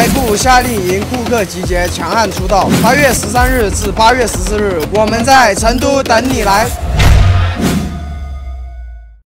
该库下令迎顾客集结，强悍出道。8月13日至8月14日，我们在成都等你来。